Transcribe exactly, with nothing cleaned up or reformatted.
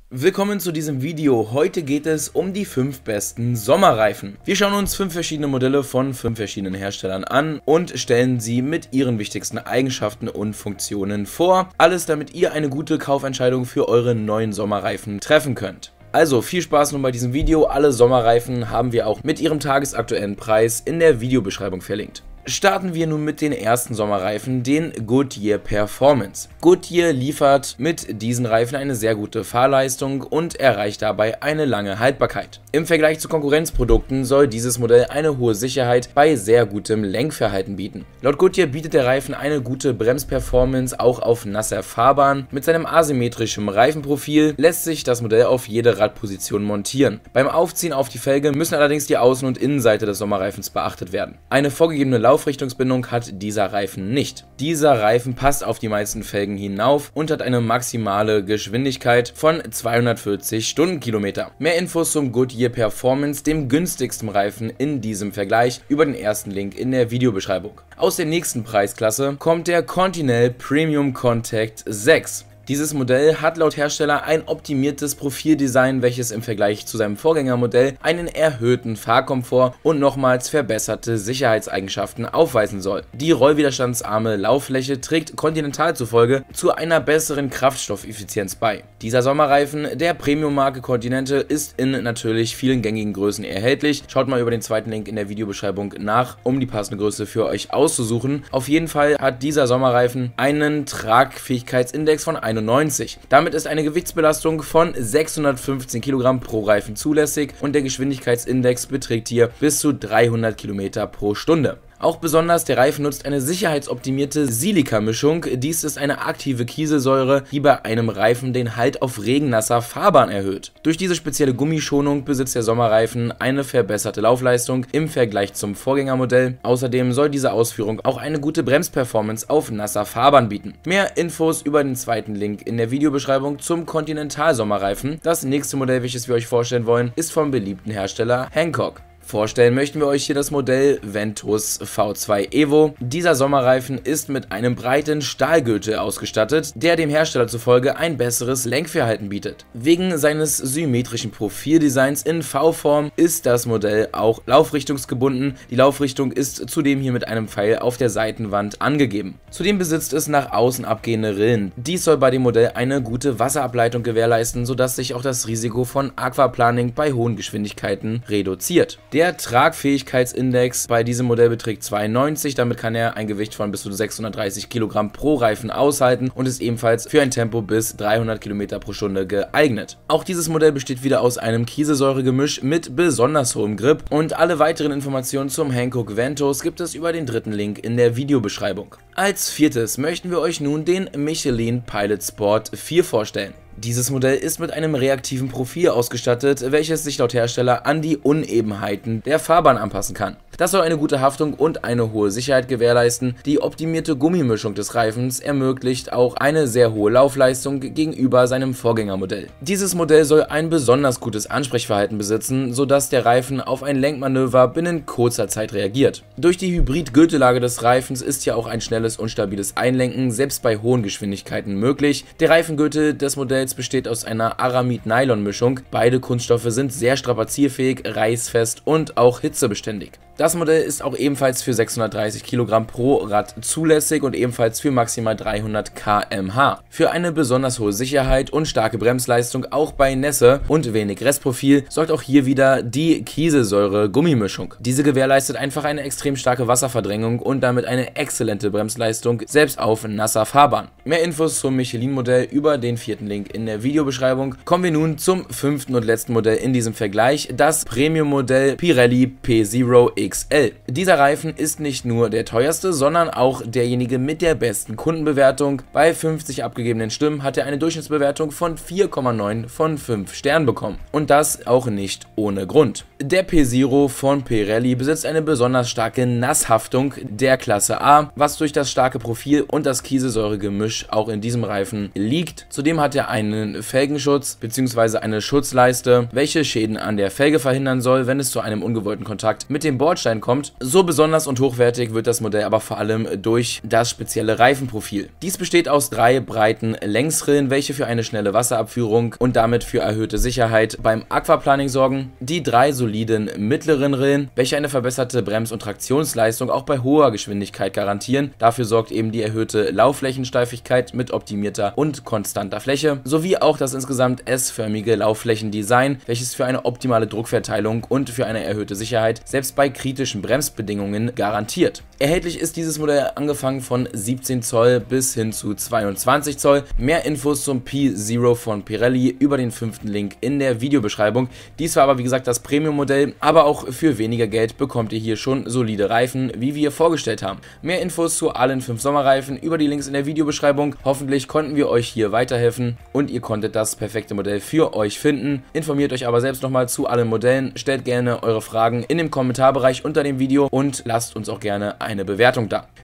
Willkommen zu diesem Video. Heute geht es um die fünf besten Sommerreifen. Wir schauen uns fünf verschiedene Modelle von fünf verschiedenen Herstellern an und stellen sie mit ihren wichtigsten Eigenschaften und Funktionen vor. Alles, damit ihr eine gute Kaufentscheidung für eure neuen Sommerreifen treffen könnt. Also viel Spaß nun bei diesem Video. Alle Sommerreifen haben wir auch mit ihrem tagesaktuellen Preis in der Videobeschreibung verlinkt. Starten wir nun mit den ersten Sommerreifen, den Goodyear Performance. Goodyear liefert mit diesen Reifen eine sehr gute Fahrleistung und erreicht dabei eine lange Haltbarkeit. Im Vergleich zu Konkurrenzprodukten soll dieses Modell eine hohe Sicherheit bei sehr gutem Lenkverhalten bieten. Laut Goodyear bietet der Reifen eine gute Bremsperformance auch auf nasser Fahrbahn. Mit seinem asymmetrischen Reifenprofil lässt sich das Modell auf jede Radposition montieren. Beim Aufziehen auf die Felge müssen allerdings die Außen- und Innenseite des Sommerreifens beachtet werden. Eine vorgegebene Laufrichtungsbindung hat dieser Reifen nicht. Dieser Reifen passt auf die meisten Felgen hinauf und hat eine maximale Geschwindigkeit von zweihundertvierzig Stundenkilometer. Mehr Infos zum Goodyear Performance, dem günstigsten Reifen in diesem Vergleich, über den ersten Link in der Videobeschreibung. Aus der nächsten Preisklasse kommt der Continental Premium Contact sechs. Dieses Modell hat laut Hersteller ein optimiertes Profildesign, welches im Vergleich zu seinem Vorgängermodell einen erhöhten Fahrkomfort und nochmals verbesserte Sicherheitseigenschaften aufweisen soll. Die rollwiderstandsarme Lauffläche trägt Continental zufolge zu einer besseren Kraftstoffeffizienz bei. Dieser Sommerreifen der Premium-Marke Continental ist in natürlich vielen gängigen Größen erhältlich. Schaut mal über den zweiten Link in der Videobeschreibung nach, um die passende Größe für euch auszusuchen. Auf jeden Fall hat dieser Sommerreifen einen Tragfähigkeitsindex von einundneunzig. Damit ist eine Gewichtsbelastung von sechshundertfünfzehn Kilogramm pro Reifen zulässig und der Geschwindigkeitsindex beträgt hier bis zu dreihundert Kilometer pro Stunde. Auch besonders, der Reifen nutzt eine sicherheitsoptimierte Silika-Mischung. Dies ist eine aktive Kieselsäure, die bei einem Reifen den Halt auf regennasser Fahrbahn erhöht. Durch diese spezielle Gummischonung besitzt der Sommerreifen eine verbesserte Laufleistung im Vergleich zum Vorgängermodell. Außerdem soll diese Ausführung auch eine gute Bremsperformance auf nasser Fahrbahn bieten. Mehr Infos über den zweiten Link in der Videobeschreibung zum Continental Sommerreifen. Das nächste Modell, welches wir euch vorstellen wollen, ist vom beliebten Hersteller Hankook. Vorstellen möchten wir euch hier das Modell Ventus V zwei Evo. Dieser Sommerreifen ist mit einem breiten Stahlgürtel ausgestattet, der dem Hersteller zufolge ein besseres Lenkverhalten bietet. Wegen seines symmetrischen Profildesigns in V-Form ist das Modell auch laufrichtungsgebunden. Die Laufrichtung ist zudem hier mit einem Pfeil auf der Seitenwand angegeben. Zudem besitzt es nach außen abgehende Rillen. Dies soll bei dem Modell eine gute Wasserableitung gewährleisten, sodass sich auch das Risiko von Aquaplaning bei hohen Geschwindigkeiten reduziert. Der Tragfähigkeitsindex bei diesem Modell beträgt zweiundneunzig, damit kann er ein Gewicht von bis zu sechshundertdreißig Kilogramm pro Reifen aushalten und ist ebenfalls für ein Tempo bis dreihundert Kilometer pro Stunde geeignet. Auch dieses Modell besteht wieder aus einem Kieselsäuregemisch mit besonders hohem Grip und alle weiteren Informationen zum Hankook Ventus gibt es über den dritten Link in der Videobeschreibung. Als viertes möchten wir euch nun den Michelin Pilot Sport vier vorstellen. Dieses Modell ist mit einem reaktiven Profil ausgestattet, welches sich laut Hersteller an die Unebenheiten der Fahrbahn anpassen kann. Das soll eine gute Haftung und eine hohe Sicherheit gewährleisten. Die optimierte Gummimischung des Reifens ermöglicht auch eine sehr hohe Laufleistung gegenüber seinem Vorgängermodell. Dieses Modell soll ein besonders gutes Ansprechverhalten besitzen, sodass der Reifen auf ein Lenkmanöver binnen kurzer Zeit reagiert. Durch die Hybrid-Gürtellage des Reifens ist ja auch ein schnelles und stabiles Einlenken selbst bei hohen Geschwindigkeiten möglich. Der Reifengürtel des Modells besteht aus einer Aramid-Nylon-Mischung. Beide Kunststoffe sind sehr strapazierfähig, reißfest und auch hitzebeständig. Das Modell ist auch ebenfalls für sechshundertdreißig Kilogramm pro Rad zulässig und ebenfalls für maximal dreihundert Kilometer pro Stunde. Für eine besonders hohe Sicherheit und starke Bremsleistung auch bei Nässe und wenig Restprofil sorgt auch hier wieder die Kieselsäure-Gummimischung. Diese gewährleistet einfach eine extrem starke Wasserverdrängung und damit eine exzellente Bremsleistung, selbst auf nasser Fahrbahn. Mehr Infos zum Michelin-Modell über den vierten Link in der Videobeschreibung. Kommen wir nun zum fünften und letzten Modell in diesem Vergleich, das Premium-Modell Pirelli P Zero X L. Dieser Reifen ist nicht nur der teuerste, sondern auch derjenige mit der besten Kundenbewertung. Bei fünfzig abgegebenen Stimmen hat er eine Durchschnittsbewertung von vier Komma neun von fünf Sternen bekommen. Und das auch nicht ohne Grund. Der P Zero von Pirelli besitzt eine besonders starke Nasshaftung der Klasse A, was durch das starke Profil und das Kieselsäuregemisch auch in diesem Reifen liegt. Zudem hat er einen Felgenschutz bzw. eine Schutzleiste, welche Schäden an der Felge verhindern soll, wenn es zu einem ungewollten Kontakt mit dem Bord Bordstein kommt. So besonders und hochwertig wird das Modell aber vor allem durch das spezielle Reifenprofil. Dies besteht aus drei breiten Längsrillen, welche für eine schnelle Wasserabführung und damit für erhöhte Sicherheit beim Aquaplaning sorgen. Die drei soliden mittleren Rillen, welche eine verbesserte Brems- und Traktionsleistung auch bei hoher Geschwindigkeit garantieren. Dafür sorgt eben die erhöhte Laufflächensteifigkeit mit optimierter und konstanter Fläche, sowie auch das insgesamt S-förmige Laufflächendesign, welches für eine optimale Druckverteilung und für eine erhöhte Sicherheit selbst bei kritischen Bremsbedingungen garantiert. Erhältlich ist dieses Modell angefangen von siebzehn Zoll bis hin zu zweiundzwanzig Zoll. Mehr Infos zum P Zero von Pirelli über den fünften Link in der Videobeschreibung. Dies war aber wie gesagt das Premium-Modell, aber auch für weniger Geld bekommt ihr hier schon solide Reifen, wie wir vorgestellt haben. Mehr Infos zu allen fünf Sommerreifen über die Links in der Videobeschreibung. Hoffentlich konnten wir euch hier weiterhelfen und ihr konntet das perfekte Modell für euch finden. Informiert euch aber selbst nochmal zu allen Modellen, stellt gerne eure Fragen in dem Kommentarbereich unter dem Video und lasst uns auch gerne eine Bewertung da.